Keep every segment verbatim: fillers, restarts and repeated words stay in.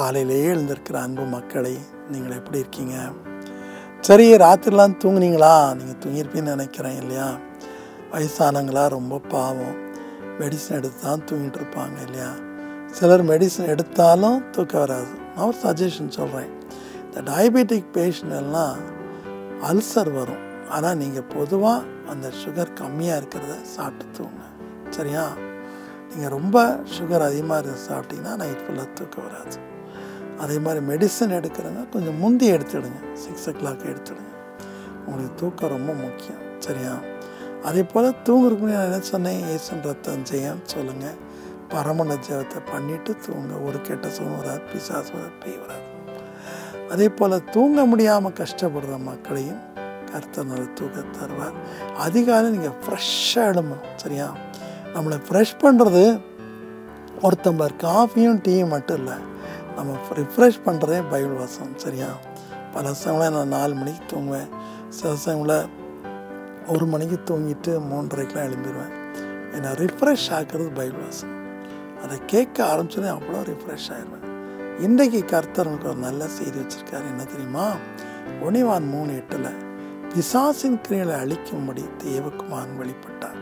காலையிலேயே எழுந்திருக்கிற அன்பு மக்களை நீங்கள் எப்படி இருக்கீங்க? சரி, ராத்திரிலாம் தூங்குனீங்களா? நீங்கள் தூங்கியிருப்பீன்னு நினைக்கிறேன் இல்லையா? வயசானங்களா ரொம்ப பாவம், மெடிசன் எடுத்து தான் தூங்கிட்டு இருப்பாங்க இல்லையா? சிலர் மெடிசன் எடுத்தாலும் தூக்கம் வராது. நான் ஒரு சஜஷன் சொல்கிறேன். இந்த டயபெட்டிக் பேஷண்ட் எல்லாம் அல்சர் வரும், ஆனால் நீங்கள் பொதுவாக அந்த சுகர் கம்மியாக இருக்கிறத சாப்பிட்டு தூங்க. சரியா? நீங்கள் ரொம்ப சுகர் அதிகமாக இருக்க சாப்பிட்டீங்கன்னா நைட் ஃபுல்லாக தூக்கம் வராது. அதே மாதிரி மெடிசன் எடுக்கிறவங்க கொஞ்சம் முந்தி எடுத்துடுங்க, சிக்ஸ் ஓ கிளாக் எடுத்துடுங்க. உங்களுக்கு தூக்கம் ரொம்ப முக்கியம். சரியா? அதே போல் தூங்குறதுக்கு முன்னாடி நான் என்ன சொன்னேன்? ஏசன் ரத்தம் ஜெயம் சொல்லுங்கள், பரமண ஜெபத்தை பண்ணிவிட்டு தூங்க. ஒரு கெட்ட சுகம் வராது, பிசாசு வராது, பேய் வராது. அதே போல் தூங்க முடியாமல் கஷ்டப்படுற மக்களையும் கர்த்தர் நல்ல தூக்கம் தருவார். அதிகாலை நீங்கள் ஃப்ரெஷ்ஷாக எழும்பணும். சரியா? நம்மளை ஃப்ரெஷ் பண்ணுறது ஒரு டம்ளர் காஃபியும் டீயும் மட்டும் இல்லை, நம்ம ரிஃப்ரெஷ் பண்ணுறதே பைபிள் வசனம். சரியா? பல சமயம் நான் நாலு மணிக்கு தூங்குவேன், சில சமயத்தில் ஒரு மணிக்கு தூங்கிட்டு மூன்றரைக்கெலாம் எழும்பிடுவேன். என்னை ரிஃப்ரெஷ் ஆக்குறது பைபிள் வசனம். அதை கேட்க ஆரம்பிச்சோன்னே அவ்வளோ ரிஃப்ரெஷ் ஆகிடுவேன். இன்றைக்கு கர்த்தர் உங்களுக்கு ஒரு நல்ல செய்தி வச்சுருக்காரு. என்ன தெரியுமா? ஒனிவான் மூணு எட்டில் பிசாசின் கிரியைகளை அழிக்கும்படி தேவகுமாரன் வெளிப்பட்டார்.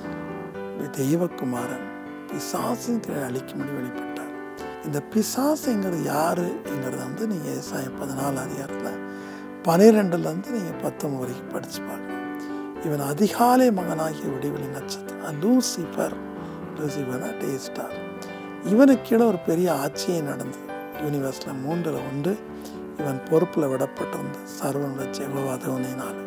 தெய்வகுமாரன் பிசாசின் கிரியை அழிக்கும்படி வெளிப்பட்டார். இந்த பிசாசுங்கிறது யாருங்கிறத வந்து நீங்கள் ஏசாயம் பதினாலு அதிகாரத்தில் பனிரெண்டுலேருந்து நீங்கள் பத்தொன்பது வரைக்கும் படித்து பார்க்கணும். இவன் அதிகாலை மகனாகிய விடிவெளி நட்சத்திரம், லூசிஃபர். லூசிஃபர்னா டே ஸ்டார். இவனுக்கு கீழே ஒரு பெரிய ஆட்சியே நடந்தது யூனிவர்ஸில். மூன்றில் ஒன்று இவன் பொறுப்பில் விடப்பட்டிருந்த சர்வனுள்ள ஜெகவாதவனால்,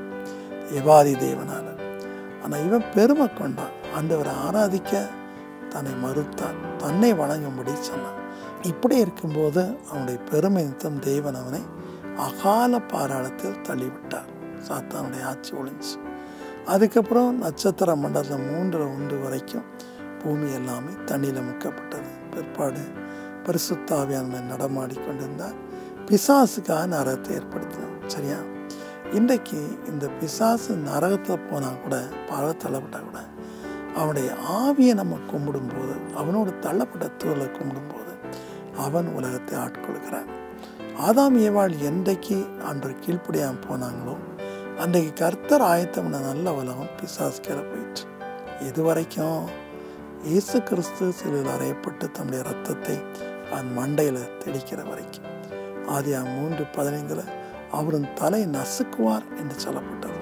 எவாதி தேவனால். ஆனால் இவன் பெருமை கொண்டான், ஆண்டவரை ஆராதிக்க தன்னை மறுத்தான், தன்னை வணங்கும்படி சொன்னான். இப்படி இருக்கும்போது அவனுடைய பெருமை நிமித்தம் தேவன் அவனை அகால பாராளத்தில் தள்ளிவிட்டார். சாத்தானுடைய ஆட்சி ஒழிஞ்சு. அதுக்கப்புறம் நட்சத்திர மண்டலத்தில் மூன்று ஒன்று வரைக்கும் பூமி எல்லாமே தண்ணியில் முக்கப்பட்டது. பிற்பாடு பரிசுத்தாவியான நடமாடி கொண்டிருந்தார். பிசாசுக்காக நரகத்தை ஏற்படுத்தினான். சரியா? இன்றைக்கு இந்த பிசாசு நரகத்தில் போனால் கூட, பல தள்ளப்பட்டால் கூட, அவனுடைய ஆவியை நம்ம கும்பிடும்போது, அவனோட தள்ளப்பட்ட தூளை கும்பிடும்போது அவன் உலகத்தை ஆட்கொள்கிறான். ஆதாம் ஏவாள் என்றைக்கு அன்று கீழ்ப்படியாமல் போனாங்களோ அன்றைக்கு கர்த்தர் ஆயத்தம் நல்ல உலகம் பிசாசு கீழே போயிடுச்சு. இது வரைக்கும் இயேசு கிறிஸ்து சிலையில் அறையப்பட்டு தன்னுடைய ரத்தத்தை அவன் மண்டையில் தெளிக்கிற வரைக்கும். ஆதியாகமம் மூன்று பதினைந்தில் அவரின் தலை நசுக்குவார் என்று சொல்லப்பட்டது.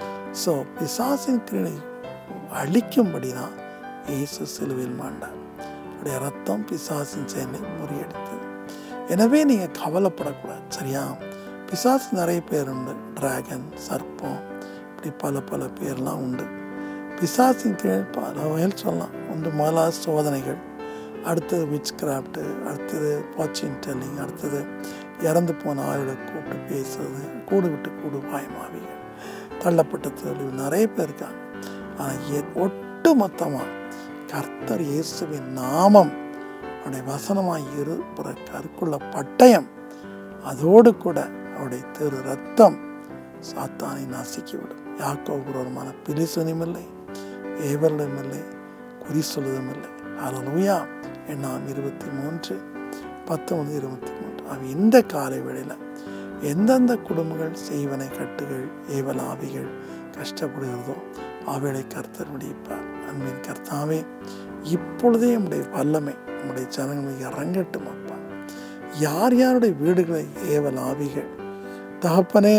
ஸோ பிசாசின் கிரியை அழிக்கும்படி தான் இயேசு சிலுவையில் மாண்டார். அவருடைய ரத்தம் பிசாசின் செயலை முறியடித்தது. எனவே நீங்கள் கவலைப்படக்கூடாது. சரியா? பிசாசு நிறைய பேர் உண்டு. டிராகன், சர்ப்பம், இப்படி பல பல பேர்லாம் உண்டு. பிசாசின் கீழ் பல வகையில் சொல்லலாம். ஒன்று முதலாவது சோதனைகள், அடுத்தது விச் கிராஃப்ட்டு, அடுத்தது ஃபார்ச்சூன் டெல்லிங், அடுத்தது இறந்து போன ஆயோட கூப்பிட்டு பேசுறது, கூடு விட்டு கூடு பாயமாவிகள், தள்ளப்பட்ட தொழில், நிறைய பேர் இருக்காங்க. ஆனால் ஒட்டு மொத்தமாக கர்த்தர் இயேசுவின் நாமம், அவருடைய வசனமாய் இருப்புற கருக்குள்ள பட்டயம், அதோடு கூட அவருடைய திரு ரத்தம் சாத்தானை நாசிக்கிவிடும். யாக்கோபுரமான பிலிசுனியும் இல்லை, ஏவலும் இல்லை, குறி சொல்லுதும் இல்லை. அல்லேலூயா. எண்ணாம் இருபத்தி மூன்று பத்தொன்பது இருபத்தி மூன்று. அவ இந்த காலை வேளையில் எந்தெந்த குடும்பங்கள் செய்வனை கட்டுகள் ஏவல் ஆவிகள் கஷ்டப்படுகிறதோ அவைகளை கர்த்தர் விடிப்பார். அன்பின் கர்த்தாவே, இப்பொழுதே நம்முடைய வல்லமை நம்முடைய ஜனங்களுக்கு இறங்கட்டும் அப்பா. யார் யாருடைய வீடுகளை ஏவல் ஆவிகள், தகப்பனே,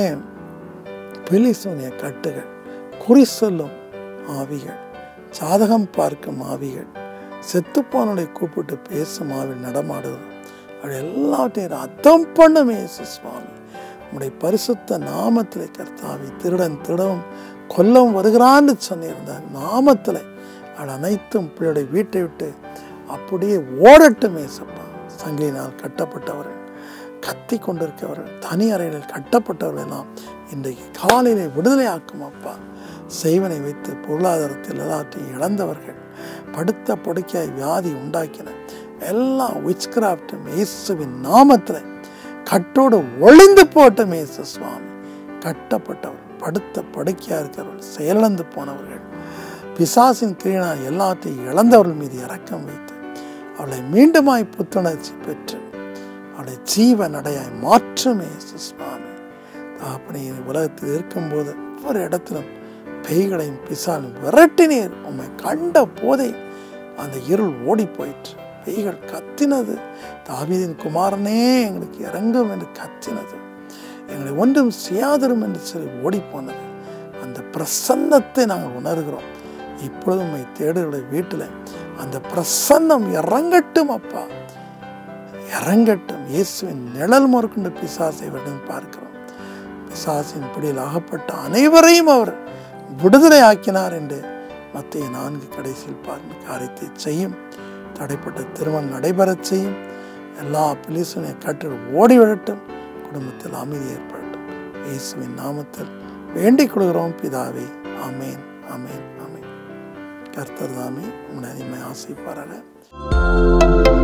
பிலிசூனிய கட்டுகள், குறி சொல்லும் ஆவிகள், சாதகம் பார்க்கும் ஆவிகள், செத்துப்பானுடைய கூப்பிட்டு பேசும் ஆவில் நடமாடுவது, அப்படி எல்லாத்தையும் அர்த்தம் பண்ணுமே சுவாமி. உடைய பரிசுத்த நாமத்திலே கர்த்தாவே, திருடன் திருடவும் கொல்லவும் வருகிறான்னு சொன்னிருந்தார் நாமத்தில் அது அனைத்தும் பிள்ளையுடைய வீட்டை விட்டு அப்படியே ஓடட்டுமே சப்பா. சங்கிலினால் கட்டப்பட்டவர்கள், கத்தி கொண்டிருக்கவர்கள், தனி அறைகளில் கட்டப்பட்டவர்கள் எல்லாம் இன்றைக்கு காலையிலே விடுதலை ஆக்கும் அப்பா. செய்வனை வைத்து பொருளாதாரத்தில் எல்லாத்தையும் இழந்தவர்கள், படுத்த படுக்கையாய் வியாதி உண்டாக்கின எல்லாம் விச் கிராஃப்டும் இயேசுவின் நாமத்தில் கட்டோடு ஒளிந்து போட்டும் இயேசு சுவாமி. கட்டப்பட்டவர்கள், படுத்த படுக்கையா இருக்கிறவர்கள், செயலிழந்து போனவர்கள், பிசாசின் கிரீனா எல்லாத்தையும் இழந்தவர்கள் மீது இரக்கம் வைத்து அவளை மீண்டுமாய் புத்துணர்ச்சி பெற்று அவருடைய ஜீவ நடையாய் மாற்றுமே சுவாமி. அப்படி உலகத்தில் இருக்கும்போது ஒவ்வொரு இடத்திலும் பேய்களையும் பிசாலும் விரட்டினீர். உண்மை கண்ட போதை அந்த இருள் ஓடி போயிற்று. பேய்கள் கத்தினது, தாவீதின் குமாரனே எங்களுக்கு இறங்கும் என்று கத்தினது, எங்களை ஒன்றும் செய்யாதரும் என்று சொல்லி ஓடி போனது. அந்த பிரசன்னத்தை நாங்கள் உணர்கிறோம். இப்பொழுது உண்மை தேடுகளுடைய வீட்டில் அந்த பிரசன்னம் இறங்கட்டும் அப்பா, இறங்கட்டும். இயேசுவின் நிழல் மறுக்கின்ற பிசாசை விடம் பார்க்கிறோம். பிசாசின் பிடியில் அகப்பட்ட அனைவரையும் அவர் விடுதலை ஆக்கினார் என்று மத்திய நான்கு கடைசியில் பார்க்கிற காரியத்தை செய்யும். தடைப்பட்ட திருமணம் நடைபெறச் செய்யும். எல்லா பிலிசுனை கற்று ஓடிவிடட்டும். குடும்பத்தில் அமைதி ஏற்படட்டும். இயேசுவின் நாமத்தில் வேண்டிக் கொள்கிறோம் பிதாவே. ஆமேன், ஆமேன், ஆமேன். கர்த்தர் தாமே உங்களை அதிகமாக ஆசைப்பாராக.